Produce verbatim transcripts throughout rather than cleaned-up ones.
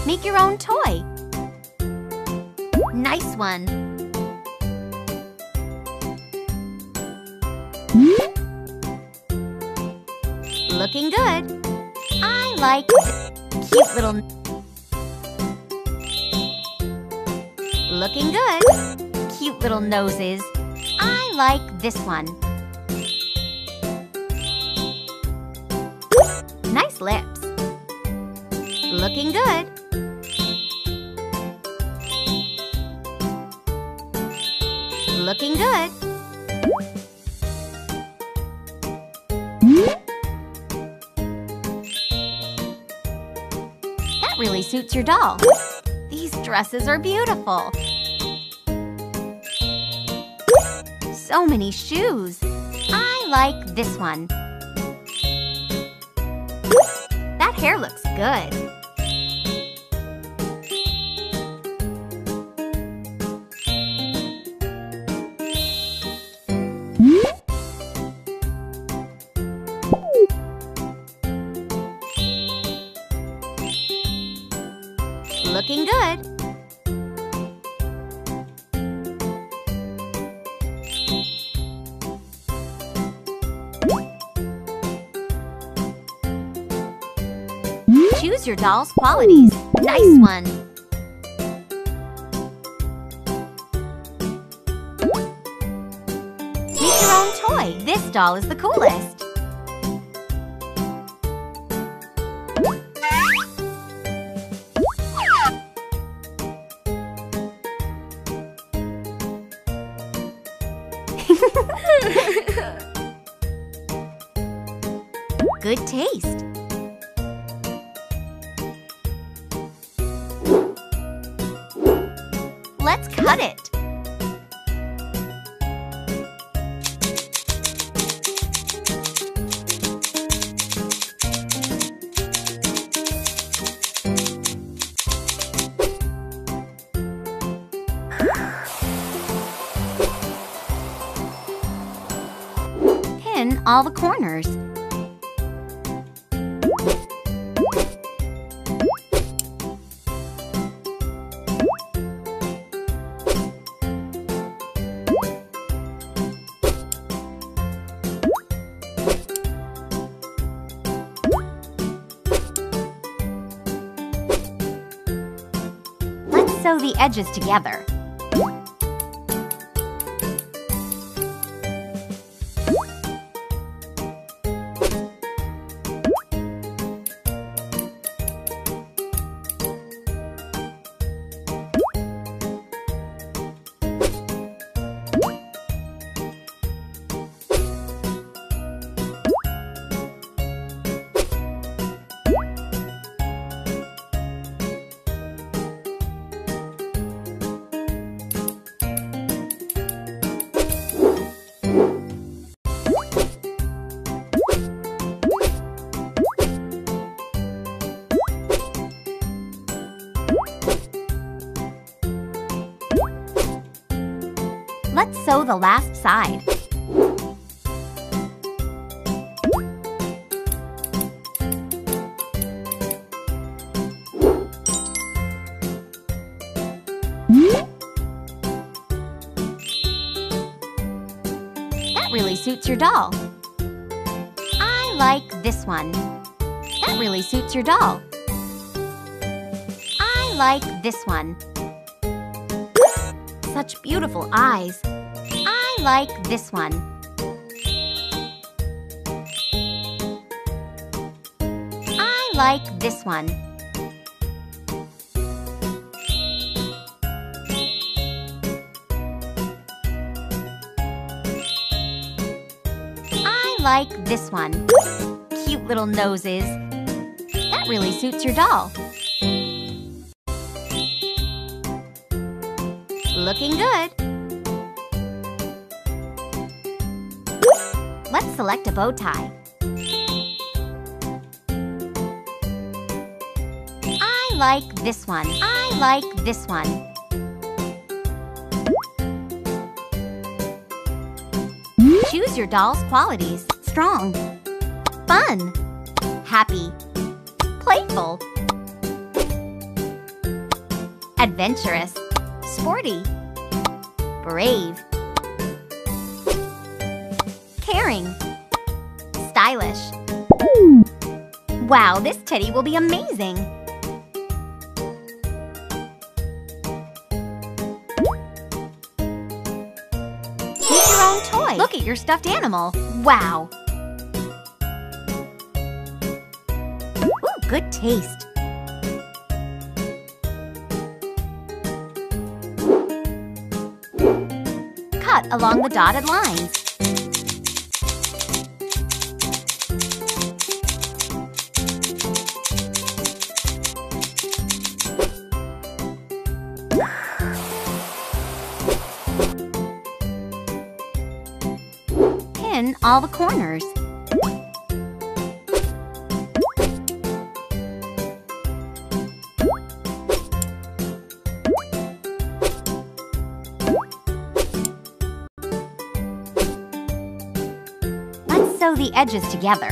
Make your own toy. Nice one. Looking good. I like cute little... Looking good. Cute little noses. I like this one. Nice lips. Looking good. Looking good. That really suits your doll. These dresses are beautiful. So many shoes. I like this one. That hair looks good. Looking good. Choose your doll's qualities. Nice one. Make your own toy. This doll is the coolest. Good taste. Let's cut it. Pin all the corners. Let's sew the edges together. Let's sew the last side. That really suits your doll. I like this one. That really suits your doll. I like this one. Such beautiful eyes. I like this one. I like this one. I like this one. Cute little noses. That really suits your doll. Looking good. Let's select a bow tie. I like this one. I like this one. Choose your doll's qualities. Strong, fun, happy, playful. Adventurous, sporty, brave, caring, stylish. Wow, this teddy will be amazing! Make your own toy! Look at your stuffed animal! Wow! Ooh, good taste! Cut along the dotted lines. Pin all the corners. Let's sew the edges together.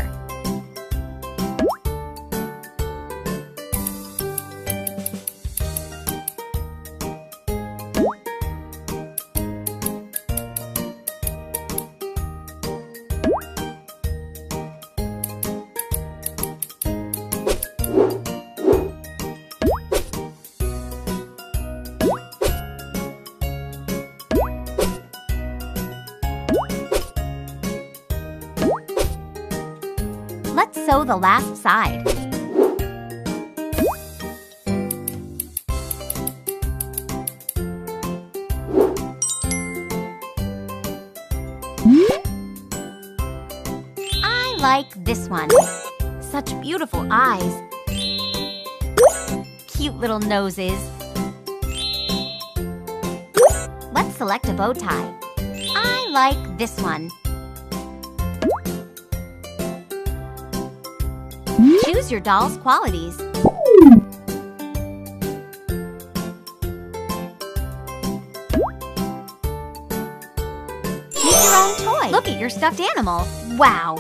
Let's sew the last side. I like this one. Such beautiful eyes. Cute little noses. Let's select a bow tie. I like this one. Choose your doll's qualities. Make your own toy. Look at your stuffed animal. Wow!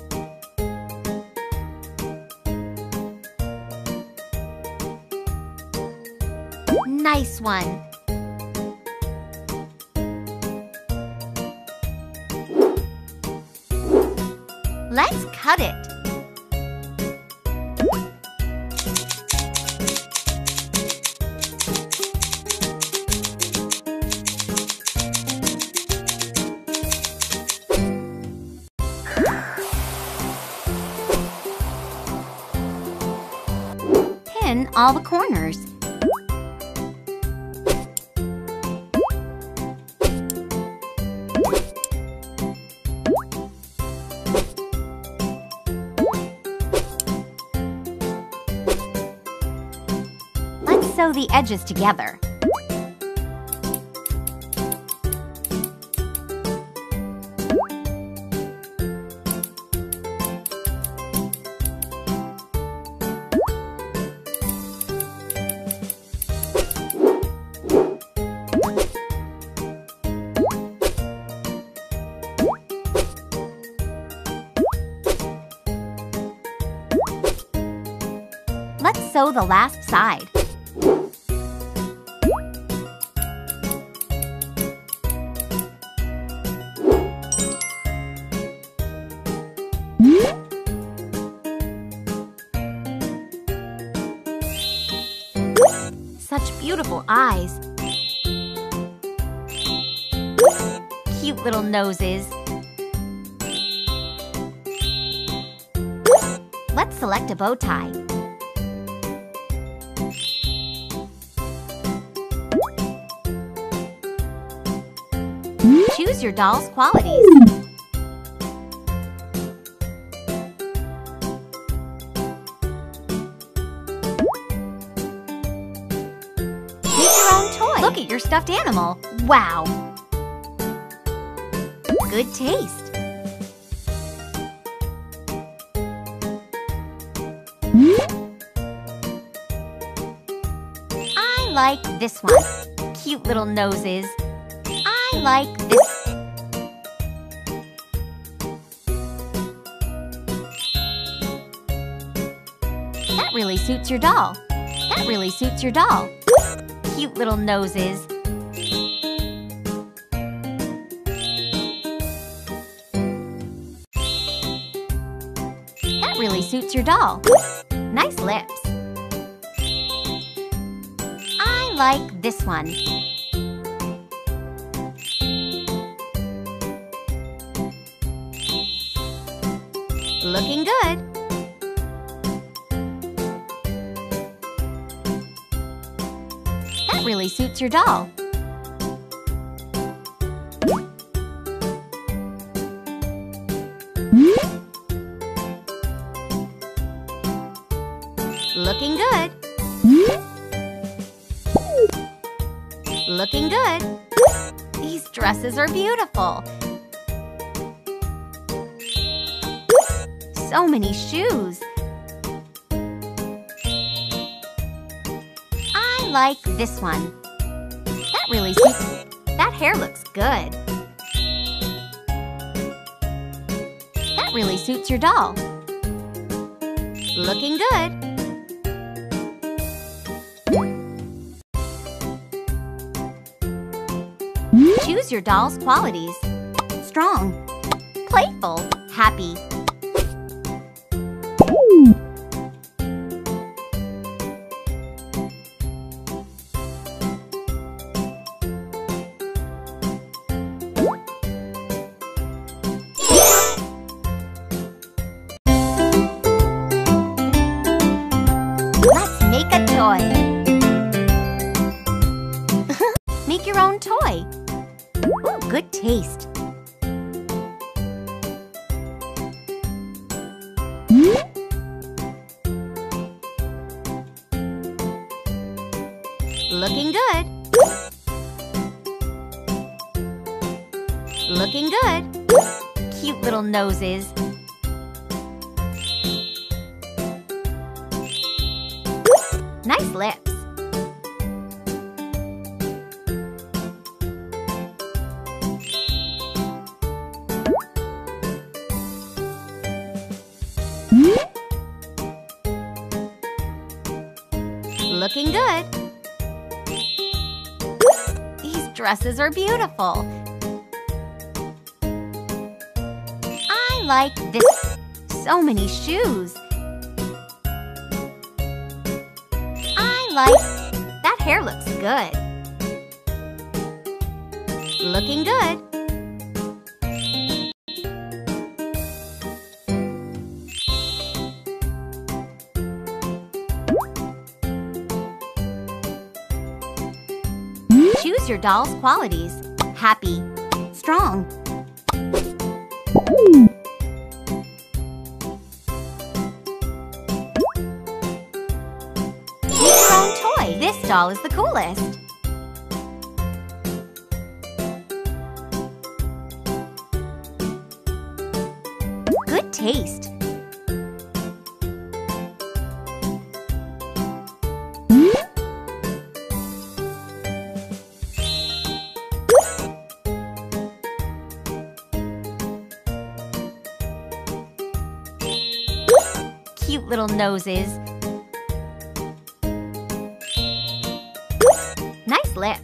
Nice one. Let's cut it. Pin all the corners. Let's sew the edges together. Let's sew the last side. Such beautiful eyes. Cute little noses. Let's select a bow tie. Choose your doll's qualities. Make your own toy. Look at your stuffed animal. Wow! Good taste. I like this one. Cute little noses. I like this. That really suits your doll. That really suits your doll. Cute little noses. That really suits your doll. Nice lips. I like this one. Looking good. That really suits your doll. Looking good. Looking good. These dresses are beautiful. So many shoes. I like this one. That really suits. That hair looks good. That really suits your doll. Looking good. Choose your doll's qualities. Strong, playful, happy. Let's make a toy. Make your own toy. Ooh, good taste. Looking good. Looking good. Cute little noses. Nice lips. Looking good. These dresses are beautiful. I like this. So many shoes. I like. That hair looks good. Looking good. Choose your doll's qualities. Happy, strong. Make your own toy. This doll is the coolest. Good taste. Cute little noses. Nice lips.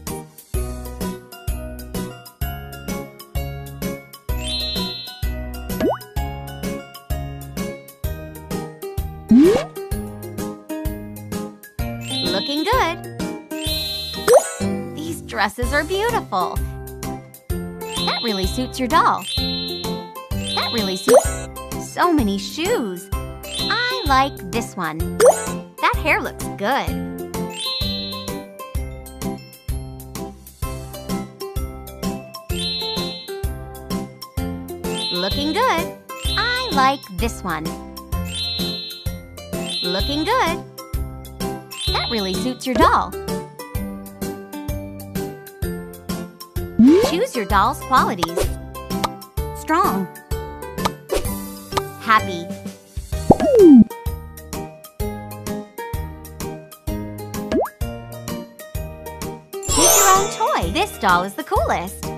Looking good. These dresses are beautiful. That really suits your doll. That really suits. So many shoes. I like this one. That hair looks good. Looking good. I like this one. Looking good. That really suits your doll. Choose your doll's qualities. Strong. Happy. Make your own toy. This doll is the coolest.